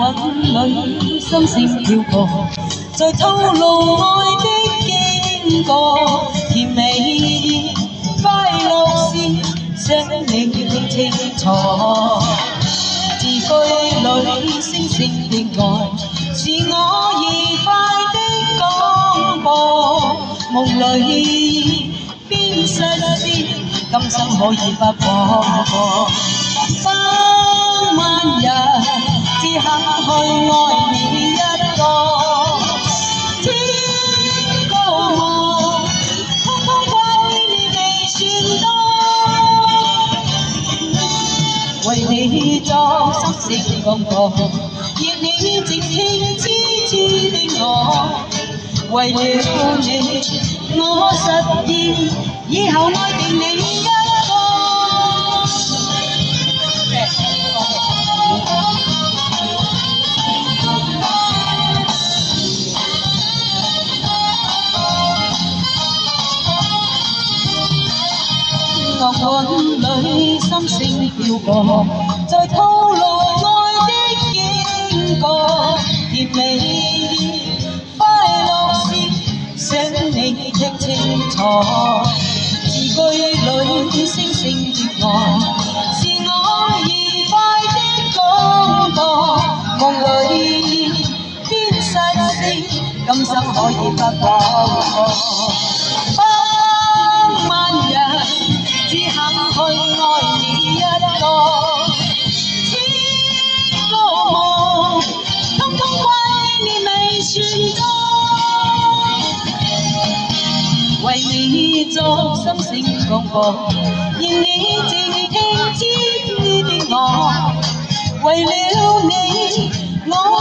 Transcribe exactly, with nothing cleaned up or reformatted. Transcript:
韻裏心聲飄過，在透露愛的經過，甜美快樂事，想你聽清楚。字句裏星星的愛，是我愉快的廣播，夢裏邊實是今生可以不放過。百萬人只肯去愛你一個，千個夢通通歸你未算多，為你作心聲廣播，願你靜聽痴痴的我，為了你我實現以後愛定你一個。樂韻裏心聲飄過，在透露愛的經過，甜美快樂事，想你聽清楚。字句裏星星的愛，是我愉快的廣播，夢裏邊實是今生可以不放過。百萬人只肯去愛你一個，千個夢通通歸你未算多，為你作心聲廣播，願你靜聽痴痴的我，為了你我